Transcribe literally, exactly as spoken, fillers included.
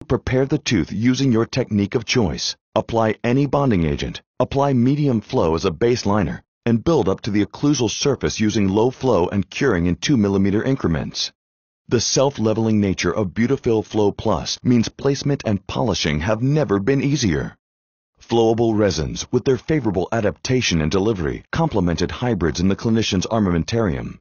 prepare the tooth using your technique of choice. Apply any bonding agent. Apply medium flow as a base liner, and build up to the occlusal surface using low flow and curing in two millimeter increments. The self-leveling nature of Beautifil Flow Plus means placement and polishing have never been easier. Flowable resins, with their favorable adaptation and delivery, complemented hybrids in the clinician's armamentarium.